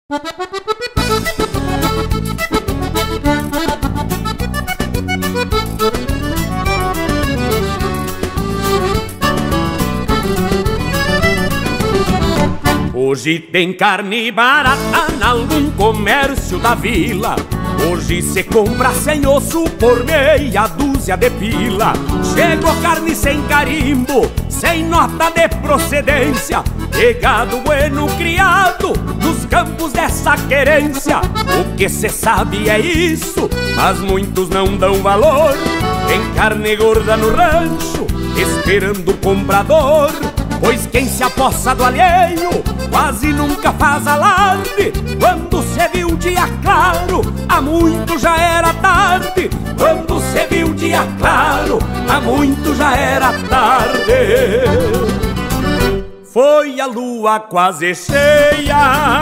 Hoje tem carne barata em algum comércio da vila. Hoje cê compra sem osso por meia dúzia de pila. Chegou carne sem carimbo, sem nota de procedência, pegado bueno criado nos campos dessa querência. O que cê sabe é isso, mas muitos não dão valor. Tem carne gorda no rancho, esperando o comprador. Pois quem se apossa do alheio quase nunca faz alarde. Quando cê viu o dia claro, há muito já era tarde. Quando cê viu o dia claro, há muito já era tarde. Foi a lua quase cheia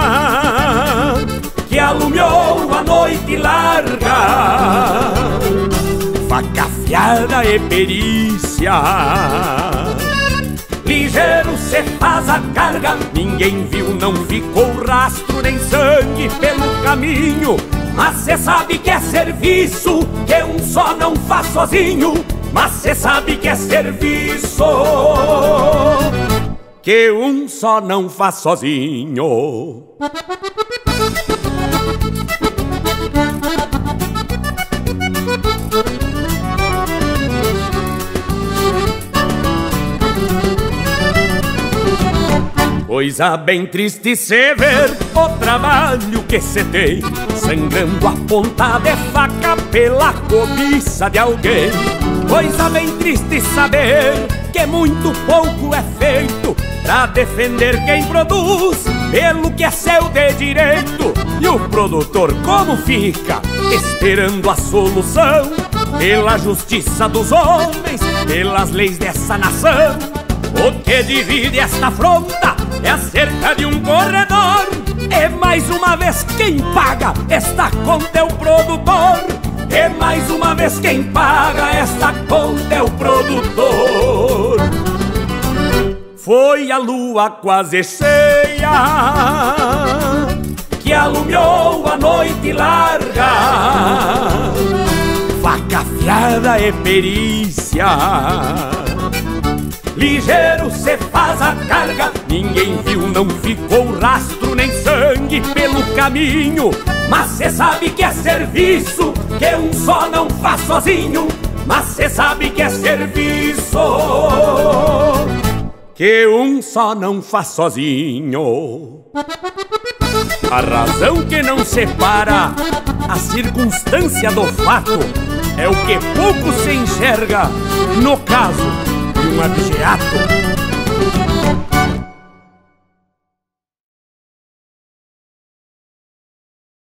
que alumiou a noite larga. Faca afiada e perícia, ligeiro cê faz a carga. Ninguém viu, não ficou rastro nem sangue pelo caminho. Mas cê sabe que é serviço que um só não faz sozinho. Mas cê sabe que é serviço que um só não faz sozinho. Coisa bem triste cê ver o trabalho que cê tem, sangrando a ponta de faca pela cobiça de alguém. Coisa bem triste saber que muito pouco é feito pra defender quem produz pelo que é seu de direito. E o produtor como fica esperando a solução pela justiça dos homens, pelas leis dessa nação. O que divide esta afronta é a cerca de um corredor. E mais uma vez quem paga esta conta é o produtor. E mais uma vez quem paga esta conta é o produtor. Foi a lua quase cheia que alumiou a noite larga. Faca afiada e perícia, ligeiro cê faz a carga. Ninguém viu, não ficou rastro nem sangue pelo caminho. Mas cê sabe que é serviço que um só não faz sozinho. Mas cê sabe que é serviço que um só não faz sozinho. A razão que não separa a circunstância do fato é o que pouco se enxerga no caso de um abjeato.